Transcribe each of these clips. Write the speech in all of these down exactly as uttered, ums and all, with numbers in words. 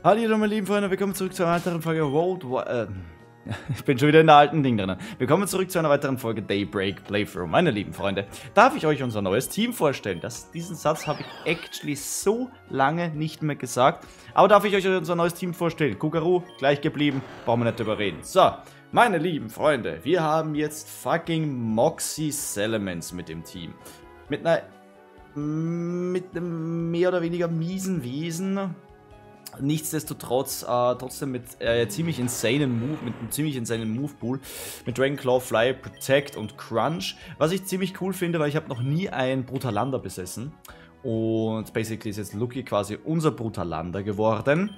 Hallo meine lieben Freunde, willkommen zurück zu einer weiteren Folge World War... Äh, ich bin schon wieder in der alten Ding drin. Willkommen zurück zu einer weiteren Folge Daybreak Playthrough. Meine lieben Freunde, darf ich euch unser neues Team vorstellen? Das, diesen Satz habe ich actually so lange nicht mehr gesagt. Aber darf ich euch unser neues Team vorstellen? Kugaru, gleich geblieben, brauchen wir nicht drüber reden. So, meine lieben Freunde, wir haben jetzt fucking Moxie Salamence mit dem Team. Mit einer... mit einem mehr oder weniger miesen Wesen. Nichtsdestotrotz, äh, trotzdem mit äh, ziemlich insanen Move, mit einem ziemlich insanen Move-Pool, mit Dragonclaw, Fly, Protect und Crunch, was ich ziemlich cool finde, weil ich habe noch nie einen Brutalander besessen und basically ist jetzt Lucky quasi unser Brutalander geworden.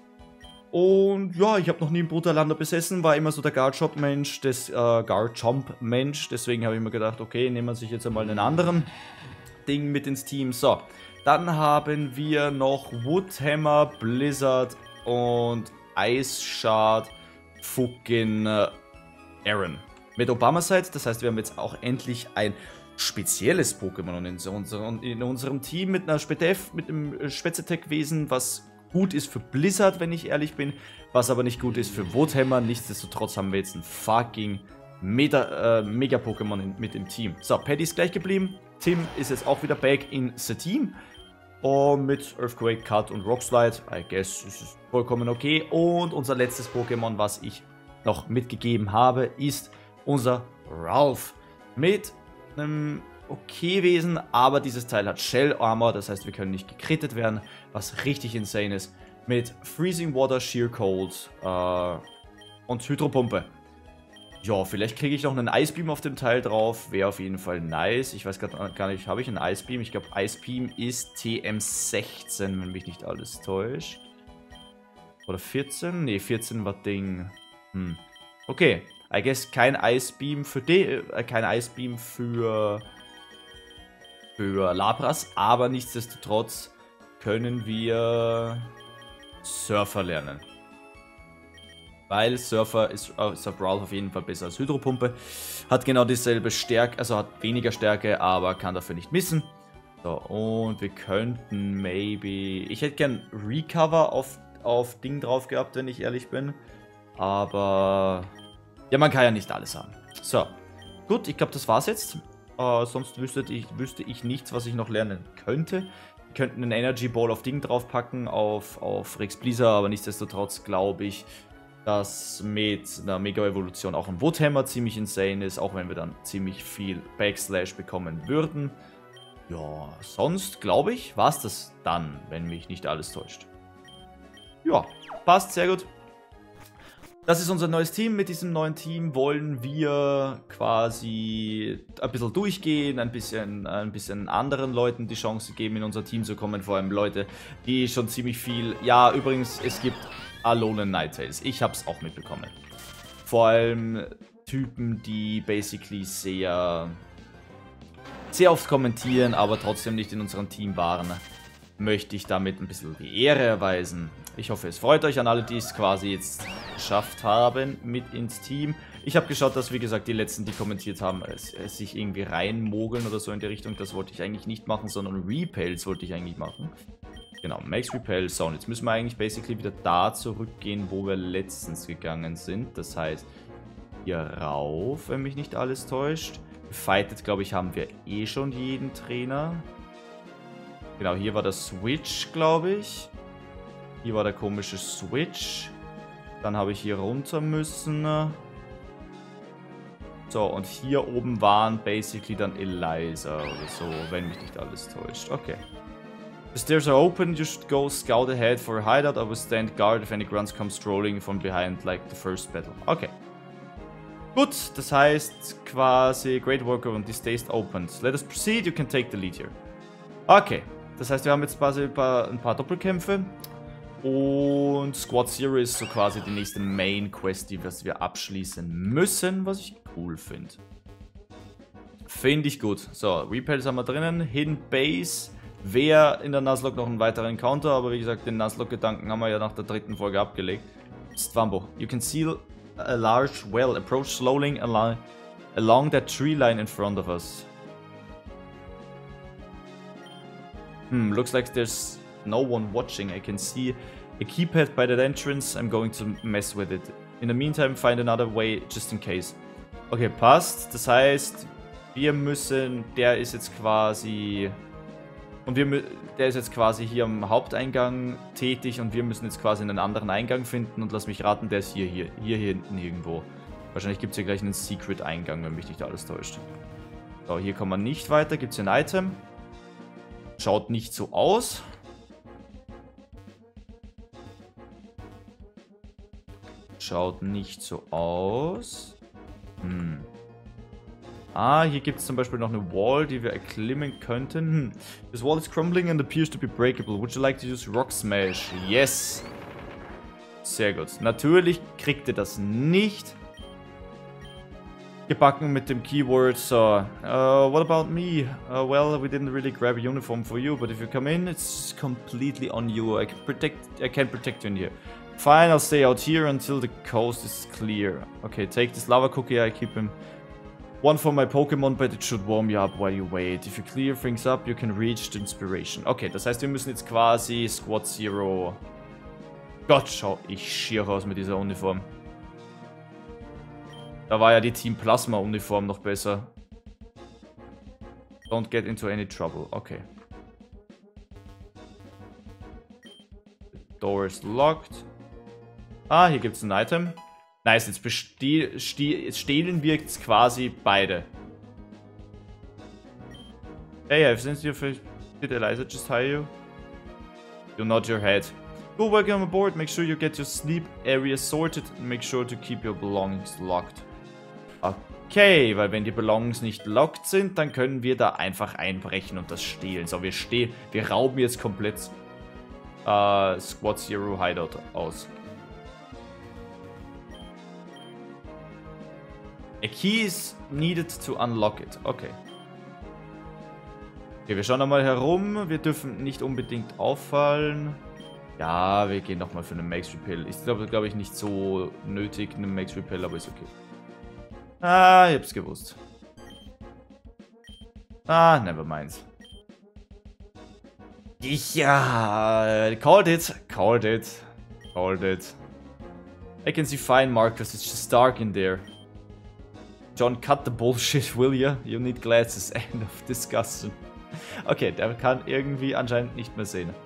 Und ja, ich habe noch nie einen Brutalander besessen, war immer so der Garchomp-Mensch, des äh, Garchomp-Mensch, deswegen habe ich mir gedacht, okay, nehmen wir sich jetzt einmal einen anderen Ding mit ins Team. So. Dann haben wir noch Woodhammer, Blizzard und Ice Shard fucking äh, Aaron. Mit Obama-Side, das heißt, wir haben jetzt auch endlich ein spezielles Pokémon in, unser, in unserem Team mit einer Spedef, mit einem Spätzetech-Wesen, was gut ist für Blizzard, wenn ich ehrlich bin, was aber nicht gut ist für Woodhammer. Nichtsdestotrotz haben wir jetzt ein fucking Mega, äh, Mega-Pokémon mit dem Team. So, Paddy ist gleich geblieben. Tim ist jetzt auch wieder back in the Team. Und mit Earthquake, Cut und Rockslide, I guess, ist es vollkommen okay. Und unser letztes Pokémon, was ich noch mitgegeben habe, ist unser Ralph. Mit einem okay Wesen, aber dieses Teil hat Shell Armor, das heißt, wir können nicht gekrittet werden, was richtig insane ist. Mit Freezing Water, Sheer Cold äh, und Hydropumpe. Ja, vielleicht kriege ich noch einen Ice Beam auf dem Teil drauf. Wäre auf jeden Fall nice. Ich weiß gar nicht, habe ich einen Ice Beam? Ich glaube, Ice Beam ist T M sechzehn, wenn mich nicht alles täuscht. Oder vierzehn? Ne, vierzehn war Ding. Hm. Okay. I guess kein Ice Beam für de äh, kein Ice Beam für für Lapras, aber nichtsdestotrotz können wir Surfer lernen. Weil Surfer ist, äh, ist auf Ralph auf jeden Fall besser als Hydropumpe. Hat genau dieselbe Stärke, also hat weniger Stärke, aber kann dafür nicht missen. So, und wir könnten maybe... Ich hätte gern Recover auf, auf Ding drauf gehabt, wenn ich ehrlich bin. Aber... Ja, man kann ja nicht alles haben. So, gut, ich glaube, das war's jetzt. Äh, sonst wüsste ich, wüsste ich nichts, was ich noch lernen könnte. Wir könnten einen Energy Ball auf Ding draufpacken, auf, auf Rex Blizzard, aber nichtsdestotrotz glaube ich... dass mit einer Mega-Evolution auch ein Woodhammer ziemlich insane ist, auch wenn wir dann ziemlich viel Backslash bekommen würden. Ja, sonst glaube ich, war es das dann, wenn mich nicht alles täuscht. Ja, passt, sehr gut. Das ist unser neues Team. Mit diesem neuen Team wollen wir quasi ein bisschen durchgehen, ein bisschen, ein bisschen anderen Leuten die Chance geben, in unser Team zu kommen. Vor allem Leute, die schon ziemlich viel... Ja, übrigens, es gibt Alolan Ninetales. Ich habe es auch mitbekommen. Vor allem Typen, die basically sehr, sehr oft kommentieren, aber trotzdem nicht in unserem Team waren, möchte ich damit ein bisschen die Ehre erweisen. Ich hoffe, es freut euch an alle, die es quasi jetzt geschafft haben mit ins Team. Ich habe geschaut, dass, wie gesagt, die letzten, die kommentiert haben, es, es sich irgendwie reinmogeln oder so in die Richtung. Das wollte ich eigentlich nicht machen, sondern Repels wollte ich eigentlich machen. Genau, Max Repel. So, und jetzt müssen wir eigentlich basically wieder da zurückgehen, wo wir letztens gegangen sind. Das heißt, hier rauf, wenn mich nicht alles täuscht. Gefightet, glaube ich, haben wir eh schon jeden Trainer. Genau, hier war der Switch, glaube ich. Hier war der komische Switch. Dann habe ich hier runter müssen. So, und hier oben waren basically dann Eliza oder so, wenn mich nicht alles täuscht. Okay. The stairs are open, you should go scout ahead for a hideout. I will stand guard if any grunts come strolling from behind like the first battle. Okay. Gut, das heißt quasi Great Worker und die stays open. Let us proceed, you can take the lead here. Okay, das heißt wir haben jetzt quasi ein paar, ein paar Doppelkämpfe. Und Squad Zero ist so quasi die nächste Main Quest, die wir abschließen müssen, was ich cool finde. Finde ich gut. So, Repels haben wir drinnen, Hidden Base. Wäre in der Nuzlocke noch ein weiterer Encounter, aber wie gesagt, den Nuzlocke-Gedanken haben wir ja nach der dritten Folge abgelegt. Swambo, you can seal a large well. Approach slowly along, along that tree line in front of us. Hmm, looks like there's no one watching. I can see A keypad by that entrance, I'm going to mess with it. In the meantime, find another way, just in case. Okay, passt. Das heißt, wir müssen, der ist jetzt quasi, und wir, der ist jetzt quasi hier am Haupteingang tätig und wir müssen jetzt quasi einen anderen Eingang finden und lass mich raten, der ist hier, hier, hier, hier hinten irgendwo. Wahrscheinlich gibt es hier gleich einen Secret-Eingang, wenn mich nicht alles täuscht. So, hier kommen wir nicht weiter, gibt es hier ein Item. Schaut nicht so aus. Schaut nicht so aus. Hm. Ah, hier gibt es zum Beispiel noch eine Wall, die wir erklimmen könnten. Hm. This wall is crumbling and appears to be breakable. Would you like to use Rock Smash? Yes. Sehr gut. Natürlich kriegt ihr das nicht gebacken mit dem Keyword. So, uh, what about me? Uh, well, we didn't really grab a uniform for you, but if you come in, it's completely on you. I can protect, I can protect you in here. Fine, I'll stay out here until the coast is clear. Okay, take this lava cookie, I keep him. One for my Pokémon, but it should warm you up while you wait. If you clear things up, you can reach the inspiration. Okay, das heißt, wir müssen jetzt quasi Squad Zero... Gott, schau ich schier aus mit dieser Uniform. Da war ja die Team Plasma Uniform noch besser. Don't get into any trouble. Okay. The door is locked. Ah, hier gibt es ein Item. Nice, jetzt, jetzt stehlen wir jetzt quasi beide. Hey, I've sensed your face. Did Eliza just hire you? You nod your head. Go, welcome aboard. Make sure you get your sleep area sorted and make sure to keep your belongings locked. Okay, weil wenn die Belongings nicht locked sind, dann können wir da einfach einbrechen und das stehlen. So, wir stehen, wir rauben jetzt komplett äh, Squad Zero Hideout aus. A key is needed to unlock it. Okay. Okay, wir schauen nochmal herum. Wir dürfen nicht unbedingt auffallen. Ja, wir gehen nochmal für einen Max Repel. Ich glaube, glaube ich, nicht so nötig, einen Max Repel, aber ist okay. Ah, ich hab's gewusst. Ah, never mind. Ja, called it, called it, called it. I can see fine, Marcus. It's just dark in there. John, cut the bullshit, will ya? You need glasses. End of discussion. Okay, der kann irgendwie anscheinend nicht mehr sehen.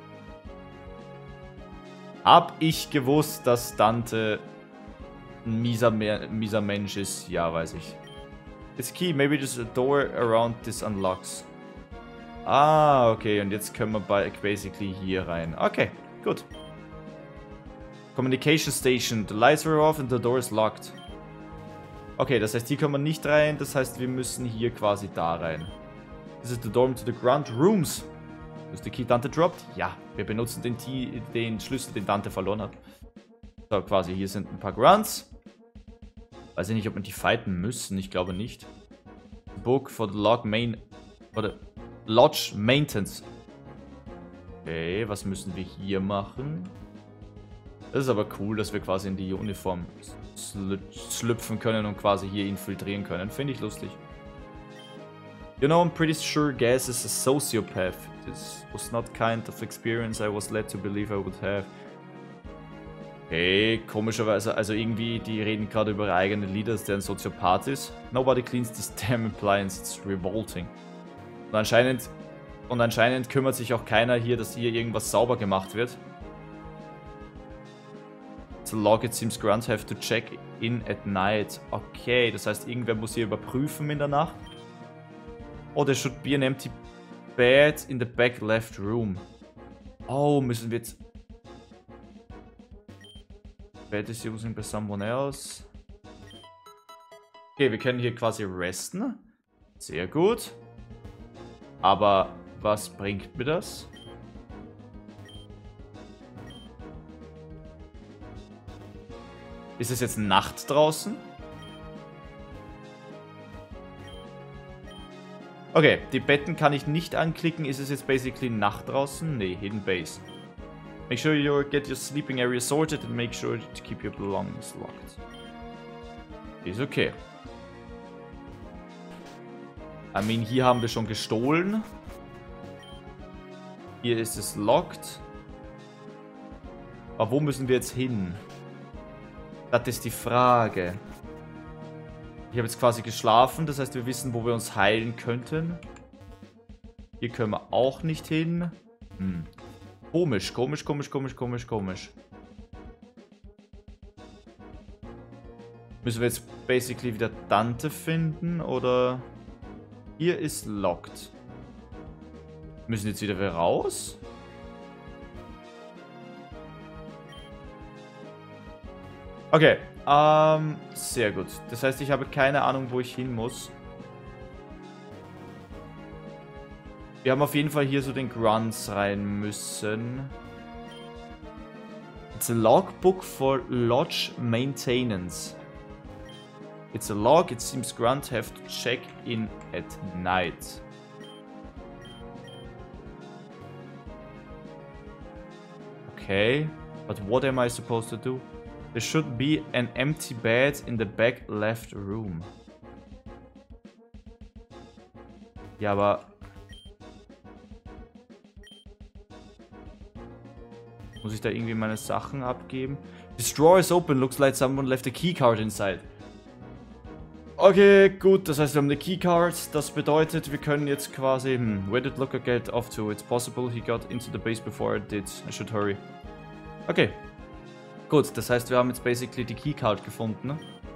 Hab ich gewusst, dass Dante ein mieser, mieser Mensch ist? Ja, weiß ich. It's key, maybe just a door around this unlocks. Ah, okay, und jetzt können wir bei basically hier rein. Okay, gut. Communication Station. The lights are off and the door is locked. Okay, das heißt, hier können wir nicht rein. Das heißt, wir müssen hier quasi da rein. This is the dorm to the ground rooms. Ist der Key Dante dropped? Ja, wir benutzen den, T den Schlüssel, den Dante verloren hat. So, quasi, hier sind ein paar Grunts. Weiß ich nicht, ob wir die fighten müssen. Ich glaube nicht. Book for the log main... Oder... Lodge Maintenance. Okay, was müssen wir hier machen? Das ist aber cool, dass wir quasi in die Uniform schlüpfen können und quasi hier infiltrieren können. Finde ich lustig. You know, I'm pretty sure Gas is a sociopath. This was not kind of experience I was led to believe I would have. Okay, komischerweise, also irgendwie, die reden gerade über ihre eigenen Lieder, dass der ein Soziopath ist. Nobody cleans this damn appliance, it's revolting. Und anscheinend, und anscheinend kümmert sich auch keiner hier, dass hier irgendwas sauber gemacht wird. To log it seems grunts have to check in at night. Okay, das heißt, irgendwer muss hier überprüfen in der Nacht. Oh, there should be an empty bed in the back left room. Oh, müssen wir jetzt... Bed is using by someone else. Okay, wir können hier quasi resten. Sehr gut. Aber was bringt mir das? Ist es jetzt Nacht draußen? Okay, die Betten kann ich nicht anklicken. Ist es jetzt basically Nacht draußen? Nee, Hidden Base. Make sure you get your sleeping area sorted and make sure to keep your belongings locked. Ist okay. I mean, hier haben wir schon gestohlen. Hier ist es locked. Aber wo müssen wir jetzt hin? Das ist die Frage. Ich habe jetzt quasi geschlafen, das heißt, wir wissen, wo wir uns heilen könnten. Hier können wir auch nicht hin. Hm. Komisch, komisch, komisch, komisch, komisch, komisch. Müssen wir jetzt basically wieder Dante finden, oder? Hier ist locked. Müssen jetzt wieder raus? Okay, ähm, sehr gut. Das heißt, ich habe keine Ahnung, wo ich hin muss. Wir haben auf jeden Fall hier so den Grunts rein müssen. It's a logbook for lodge maintenance. It's a log, it seems Grunt have to check in at night. Okay, but what am I supposed to do? There should be an empty bed in the back left room. Ja, aber... Muss ich da irgendwie meine Sachen abgeben? This drawer is open, looks like someone left a keycard inside. Okay, gut, das heißt, wir haben eine Keycard. Das bedeutet, wir können jetzt quasi... Hm, where did Looker get off to? It's possible he got into the base before I did. I should hurry. Okay. Gut, das heißt, wir haben jetzt basically die Keycard gefunden.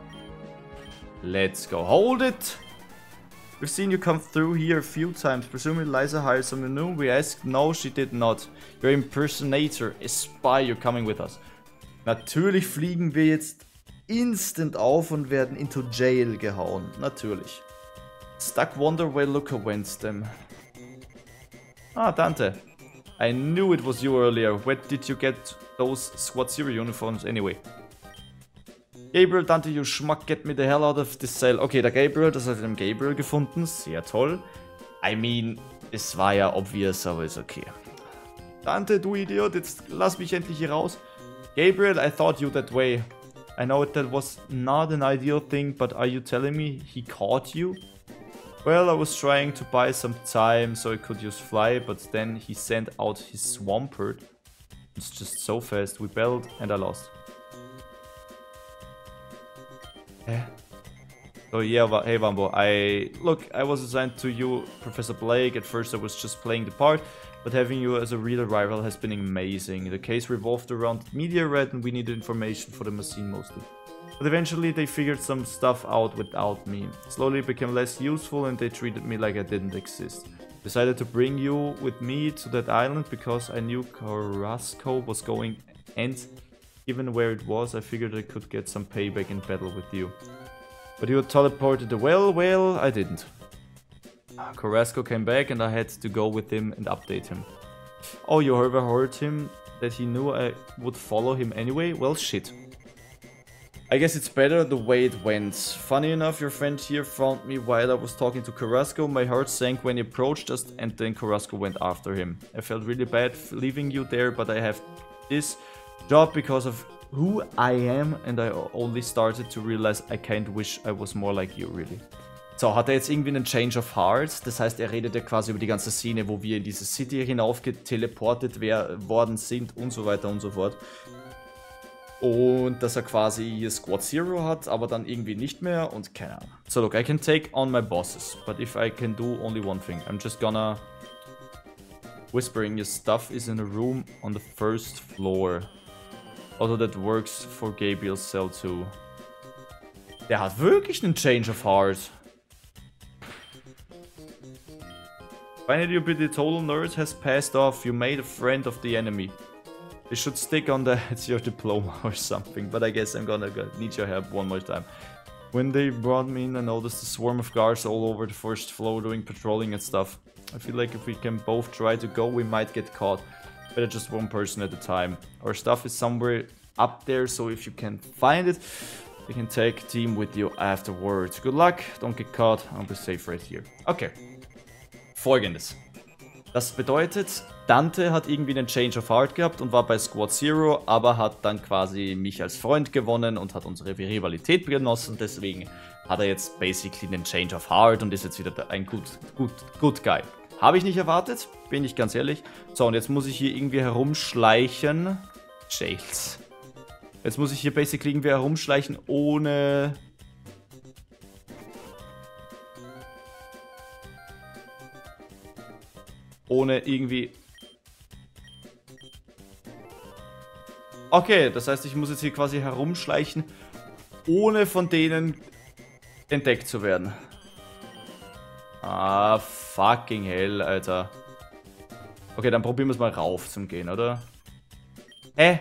Let's go. Hold it! We've seen you come through here a few times. Presumably Liza hired someone new. We asked. No, she did not. You're an impersonator. A spy. You're coming with us. Natürlich fliegen wir jetzt instant auf und werden into jail gehauen. Natürlich. Stuck wonder where Looker went them. Ah, Dante. I knew it was you earlier. Where did you get those Squad Zero uniforms anyway? Gabriel, Dante, you schmuck, get me the hell out of this cell. Okay, der Gabriel, das hat den Gabriel gefunden. Sehr toll. I mean, es war ja obvious, aber ist okay. Dante, du Idiot, jetzt lass mich endlich hier raus. Gabriel, I thought you that way. I know that was not an ideal thing, but are you telling me he caught you? Well, I was trying to buy some time so I could use fly, but then he sent out his Swampert. It's just so fast. We battled and I lost. Eh? So yeah, hey Wambo, I... Look, I was assigned to you, Professor Blake. At first I was just playing the part, but having you as a real rival has been amazing. The case revolved around Media Red and we needed information for the machine mostly. But eventually they figured some stuff out without me. Slowly it became less useful and they treated me like I didn't exist. Decided to bring you with me to that island because I knew Carrasco was going, and given where it was, I figured I could get some payback in battle with you. But you teleported the well, well, I didn't. Carrasco came back and I had to go with him and update him. Oh, you ever heard him that he knew I would follow him anyway? Well, shit. I guess it's better the way it went. Funny enough, your friend here found me while I was talking to Carrasco. My heart sank when he approached us and then Carrasco went after him. I felt really bad leaving you there, but I have this job because of who I am and I only started to realize I can't wish I was more like you, really. So, hat er jetzt irgendwie einen Change of Heart? Das heißt, er redet ja quasi über die ganze Szene, wo wir in diese City hinaufgeteleportet worden sind und so weiter und so fort. Und dass er quasi hier Squad Zero hat, aber dann irgendwie nicht mehr und keine Ahnung. So look, I can take on my bosses, but if I can do only one thing, I'm just gonna... Whispering, your stuff is in a room on the first floor. Also that works for Gabriel's cell too. Der hat wirklich einen Change of Heart. Finally, your pretty total nerd has passed off. You made a friend of the enemy. You should stick on that, it's your diploma or something, but I guess I'm gonna need your help one more time. When they brought me in, I noticed a swarm of guards all over the first floor doing patrolling and stuff. I feel like if we can both try to go, we might get caught. Better just one person at a time. Our stuff is somewhere up there, so if you can find it, you can take team with you afterwards. Good luck, don't get caught, I'll be safe right here. Okay. Folgendes. Das bedeutet, Dante hat irgendwie einen Change of Heart gehabt und war bei Squad Zero, aber hat dann quasi mich als Freund gewonnen und hat unsere Rivalität genossen. Deswegen hat er jetzt basically einen Change of Heart und ist jetzt wieder ein gut, gut, good guy. Habe ich nicht erwartet, bin ich ganz ehrlich. So, und jetzt muss ich hier irgendwie herumschleichen. Jails. Jetzt muss ich hier basically irgendwie herumschleichen, ohne... Ohne irgendwie... Okay, das heißt, ich muss jetzt hier quasi herumschleichen, ohne von denen entdeckt zu werden. Ah, fucking hell, Alter. Okay, dann probieren wir es mal rauf zum Gehen, oder? Hä?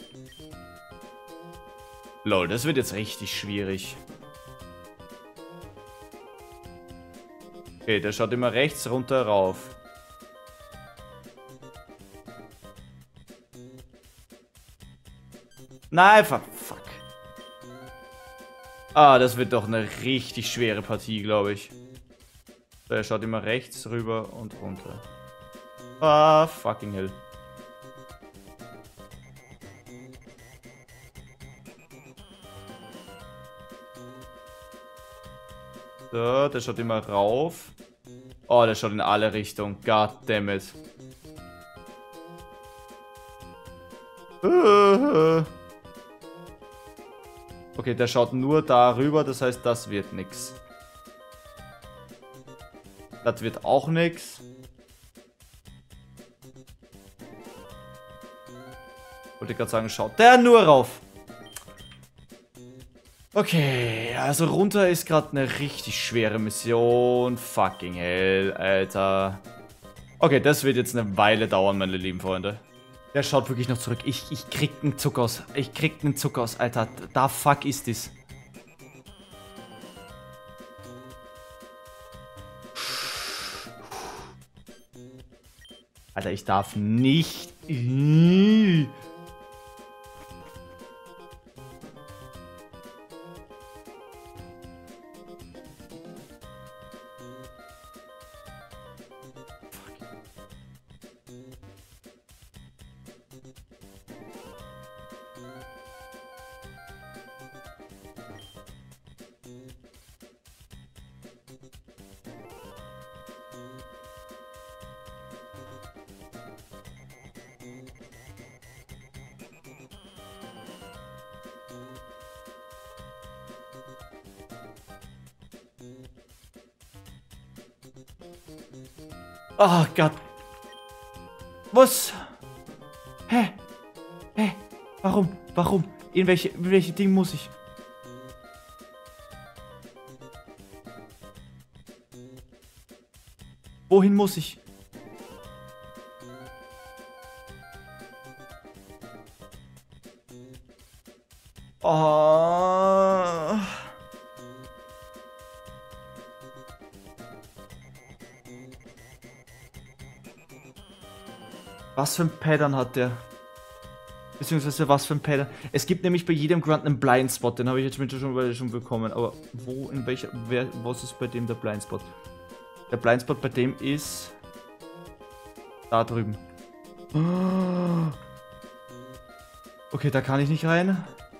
Lol, das wird jetzt richtig schwierig. Okay, der schaut immer rechts runter rauf. Nein, fuck. Ah, das wird doch eine richtig schwere Partie, glaube ich. Der schaut immer rechts rüber und runter. Ah, fucking hell. So, der schaut immer rauf. Oh, der schaut in alle Richtungen. God damn it. Okay, der schaut nur darüber, das heißt, das wird nix. Das wird auch nix. Wollte gerade sagen, schaut der nur rauf. Okay, also runter ist gerade eine richtig schwere Mission. Fucking hell, Alter. Okay, das wird jetzt eine Weile dauern, meine lieben Freunde. Der schaut wirklich noch zurück. Ich, ich krieg einen Zuck aus. Ich krieg einen Zuck aus, Alter. Da fuck ist das. Alter, ich darf nicht... Oh Gott. Was? Hä? Hä? Warum? Warum? In welche, in welche Ding muss ich? Wohin muss ich? Oh. Was für ein Pattern hat der? Beziehungsweise was für ein Pattern? Es gibt nämlich bei jedem Grunt einen Blindspot, den habe ich jetzt schon, schon bekommen. Aber wo, in welcher, wer, was ist bei dem der Blindspot? Der Blindspot bei dem ist... Da drüben. Okay, da kann ich nicht rein.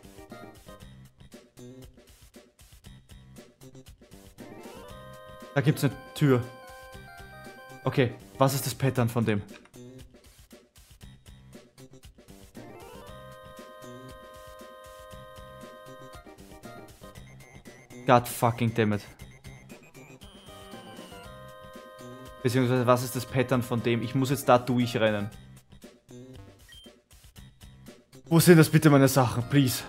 Da gibt es eine Tür. Okay, was ist das Pattern von dem? God fucking damn it. Beziehungsweise, was ist das Pattern von dem? Ich muss jetzt da durchrennen. Wo sind das bitte meine Sachen? Please.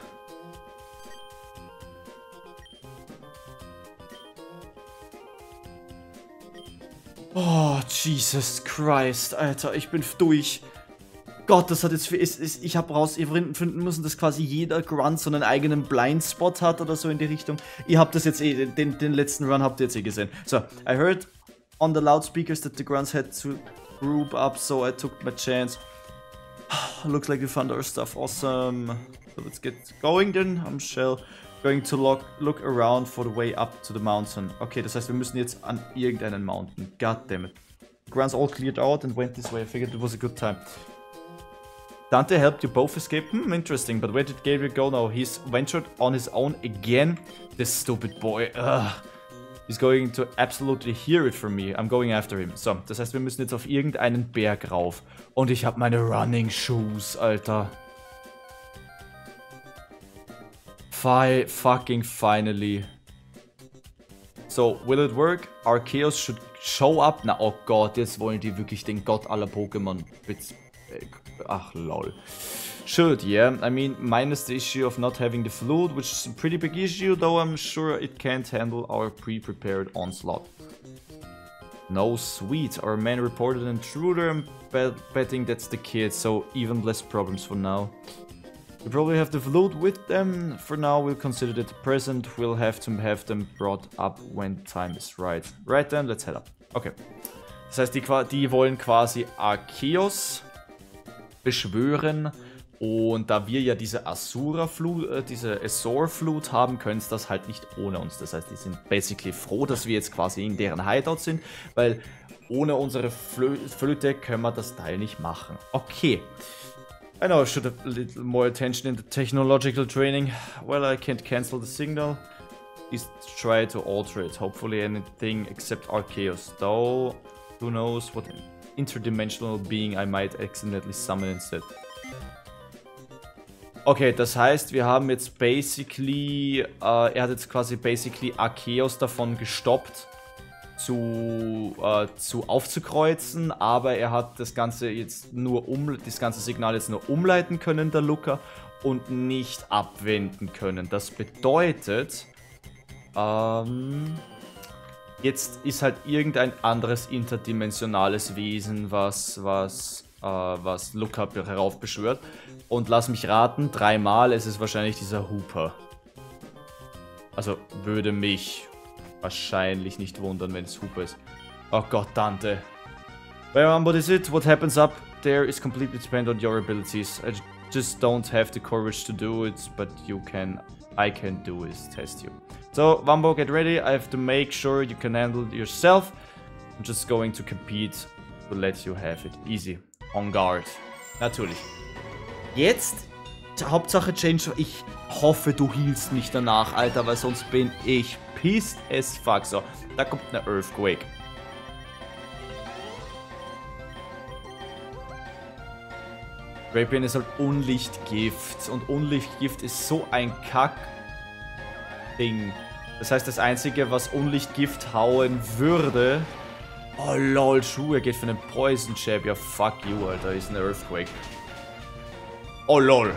Oh, Jesus Christ, Alter, ich bin durch. Gott, das hat jetzt für... Ist, ist, ich habe rausfinden müssen, dass quasi jeder Grunt so einen eigenen Blindspot hat oder so in die Richtung. Ihr habt das jetzt eh, den, den letzten Run habt ihr jetzt eh gesehen. So, I heard on the loudspeakers that the grunts had to group up, so I took my chance. Looks like we found our stuff, awesome. So let's get going then. I'm Shell going to look, look around for the way up to the mountain. Okay, das heißt, wir müssen jetzt an irgendeinen Mountain. God damn it. Grunts all cleared out and went this way. I figured it was a good time. Dante helped you both escape? Hmm, interesting, but where did Gabriel go now? He's ventured on his own again? This stupid boy. Ugh. He's going to absolutely hear it from me. I'm going after him. So, das heißt, wir müssen jetzt auf irgendeinen Berg rauf. Und ich habe meine Running Shoes, Alter. Fi fucking finally. So, will it work? Arceus should show up. Na, oh Gott, jetzt wollen die wirklich den Gott aller Pokémon. Ach, lol. Should, yeah. I mean, minus the issue of not having the flute, which is a pretty big issue, though I'm sure it can't handle our pre-prepared onslaught. No, sweet. Our man reported an intruder. I'm bet betting that's the kid, so even less problems for now. We probably have the flute with them. For now, we'll consider it a present. We'll have to have them brought up when time is right. Right then, let's head up. Okay. Das heißt, die, die wollen quasi Arceus beschwören. Und da wir ja diese Asura-Flut, äh, diese Azor-Flut haben, können sie das halt nicht ohne uns. Das heißt, die sind basically froh, dass wir jetzt quasi in deren Hideout sind, weil ohne unsere Flö Flöte können wir das Teil nicht machen. Okay. I know I should have a little more attention in the technological training. Well, I can't cancel the signal. Please try to alter it. Hopefully anything except Arceus. Though, who knows what interdimensional being I might accidentally summon instead. Okay, das heißt, wir haben jetzt basically, äh, er hat jetzt quasi basically Arceus davon gestoppt, zu, äh, zu aufzukreuzen, aber er hat das Ganze jetzt nur um, das ganze Signal jetzt nur umleiten können, der Looker, und nicht abwenden können. Das bedeutet, ähm, jetzt ist halt irgendein anderes interdimensionales Wesen, was, was, äh, was Looker heraufbeschwört. Und lass mich raten, dreimal ist es wahrscheinlich dieser Hooper. Also würde mich wahrscheinlich nicht wundern, wenn es Hooper ist. Oh Gott, Dante. Well, what is it? What happens up there is completely dependent on your abilities. I just don't have the courage to do it, but you can, I can do is test you. So, Wumbo, get ready. I have to make sure you can handle it yourself. I'm just going to compete to let you have it. Easy. On guard. Natürlich. Jetzt, Hauptsache Change, ich hoffe, du healst mich danach, Alter, weil sonst bin ich pissed as fuck. So, da kommt eine Earthquake. Drapion ist halt Unlichtgift und Unlichtgift ist so ein Kack-Ding. Das heißt, das Einzige, was Unlichtgift hauen würde... Oh lol, Schuhe, er geht für einen Poison Jab. Ja, fuck you, Alter, ist eine Earthquake. Oh lol.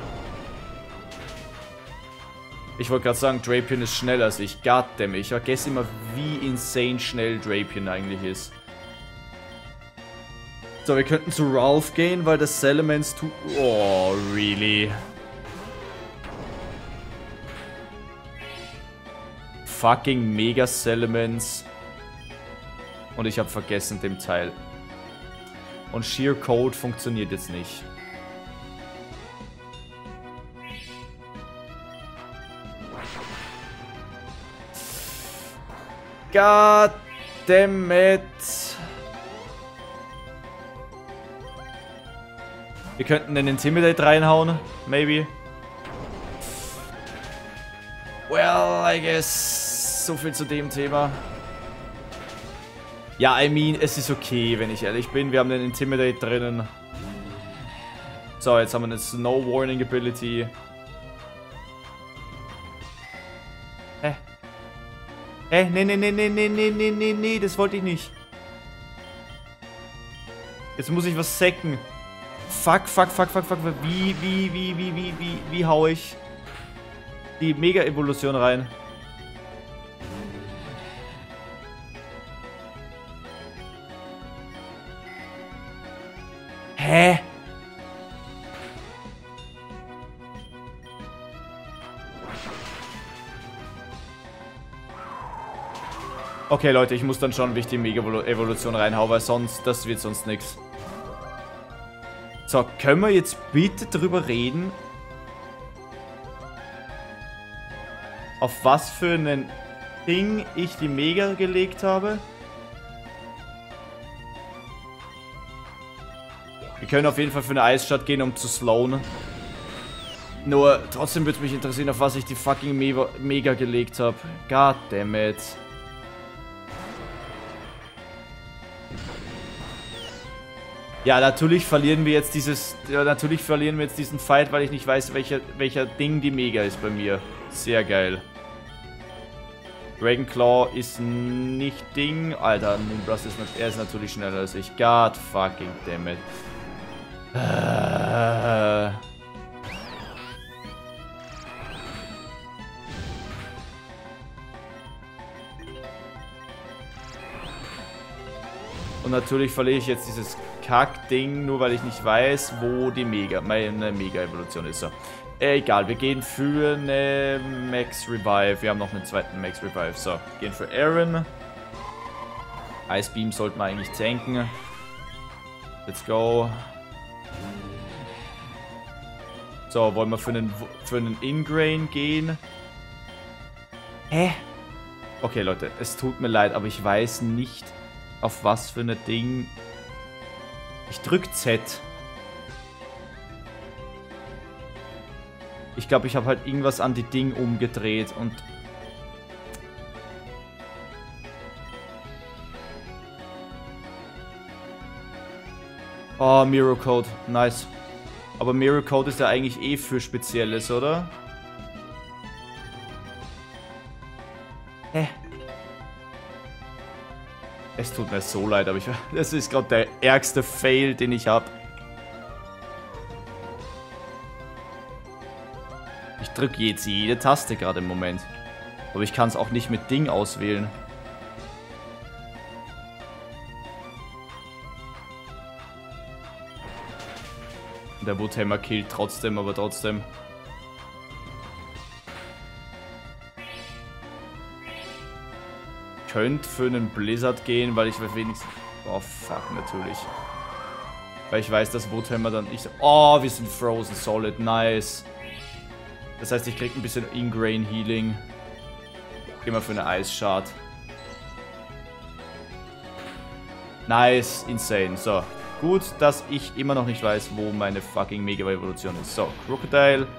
Ich wollte gerade sagen, Drapion ist schneller als ich. Goddamn, ich vergesse immer, wie insane schnell Drapion eigentlich ist. So, wir könnten zu Ralph gehen, weil das Salamence tut... Oh, really? Fucking Mega Salamence. Und ich habe vergessen dem Teil. Und Sheer Cold funktioniert jetzt nicht. God damn it. Wir könnten den Intimidate reinhauen, maybe. Well, I guess. So viel zu dem Thema. Ja, I mean, es ist okay, wenn ich ehrlich bin. Wir haben den Intimidate drinnen. So, jetzt haben wir eine Snow Warning Ability. Hä? Hä? Nee, nee, nee, nee, nee, nee, nee, nee, nee, das wollte ich nicht. Jetzt muss ich was sacken. Fuck, fuck, fuck, fuck, fuck. Wie, wie, wie, wie, wie, wie, wie hau ich die Mega-Evolution rein? Hä? Okay, Leute, ich muss dann schon wichtig Mega-Evolution reinhauen, weil sonst, das wird sonst nichts. So, können wir jetzt bitte drüber reden, auf was für ein Ding ich die Mega gelegt habe? Wir können auf jeden Fall für eine Eisstadt gehen, um zu slowen. Nur, trotzdem würde es mich interessieren, auf was ich die fucking Me Mega gelegt habe. God damn it. Ja, natürlich verlieren wir jetzt dieses... Ja, natürlich verlieren wir jetzt diesen Fight, weil ich nicht weiß, welcher, welcher Ding die Mega ist bei mir. Sehr geil. Dragonclaw ist nicht Ding. Alter, Moonblast ist, er ist natürlich schneller als ich. God fucking damn it. Äh... Und natürlich verliere ich jetzt dieses Kack-Ding, nur weil ich nicht weiß, wo die Mega, meine Mega-Evolution ist. So. Äh, egal, wir gehen für eine Max Revive. Wir haben noch einen zweiten Max Revive. So, gehen für Aaron. Ice Beam sollten wir eigentlich tanken. Let's go. So, wollen wir für einen, für einen Ingrain gehen? Hä? Okay, Leute, es tut mir leid, aber ich weiß nicht, auf was für ein Ding. Ich drück Z. Ich glaube, ich habe halt irgendwas an die Ding umgedreht und... Oh, Mirror Code. Nice. Aber Mirror Code ist ja eigentlich eh für Spezielles, oder? Hä? Es tut mir so leid, aber ich... Das ist gerade der ärgste Fail, den ich habe. Ich drücke jetzt jede Taste gerade im Moment. Aber ich kann es auch nicht mit Ding auswählen. Der Woodhammer killt trotzdem, aber trotzdem. Ich könnte für einen Blizzard gehen, weil ich wenigstens... Oh, fuck, natürlich. Weil ich weiß, dass Woodhammer dann nicht... Oh, wir sind Frozen Solid, nice. Das heißt, ich krieg ein bisschen Ingrain Healing. Geh mal für eine Eisshard. Nice, insane. So, gut, dass ich immer noch nicht weiß, wo meine fucking Mega-Evolution ist. So, Crocodile.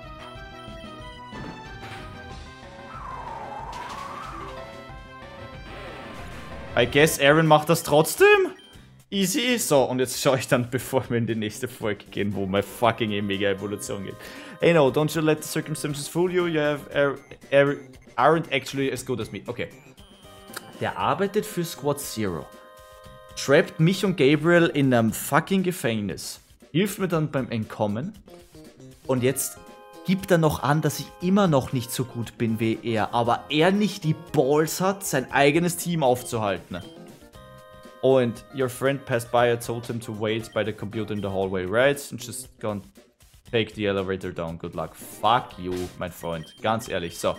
I guess Aaron macht das trotzdem. Easy. So, und jetzt schaue ich dann, bevor wir in die nächste Folge gehen, wo meine fucking Mega-Evolution geht. Hey, no, don't you let the circumstances fool you. You have er, er, aren't actually as good as me. Okay. Der arbeitet für Squad Zero. Trappt mich und Gabriel in einem fucking Gefängnis. Hilft mir dann beim Entkommen. Und jetzt gibt er noch an, dass ich immer noch nicht so gut bin wie er. Aber er nicht die Balls hat, sein eigenes Team aufzuhalten. Und your friend passed by, I told him to wait by the computer in the hallway, right? And just gonna take the elevator down. Good luck. Fuck you, mein Freund. Ganz ehrlich, so.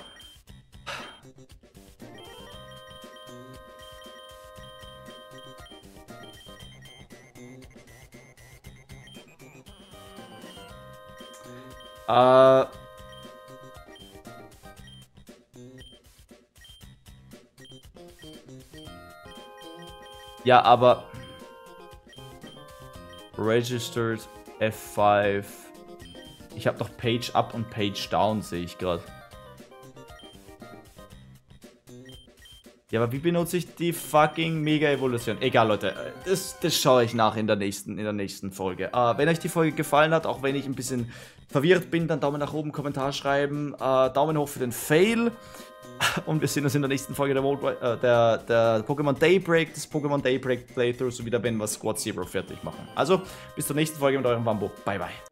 Äh... Ja, aber... Registered F fünf. Ich habe noch Page Up und Page Down, sehe ich gerade. Ja, aber wie benutze ich die fucking Mega-Evolution? Egal, Leute. Das, das schaue ich nach in der nächsten, in der nächsten Folge. Äh, wenn euch die Folge gefallen hat, auch wenn ich ein bisschen verwirrt bin, dann Daumen nach oben, Kommentar schreiben. Äh, Daumen hoch für den Fail. Und wir sehen uns in der nächsten Folge der, äh, der, der Pokémon Daybreak, des Pokémon Daybreak Playthrough, sowie da, wenn wir Squad Zero fertig machen. Also, bis zur nächsten Folge mit eurem Wambo. Bye, bye.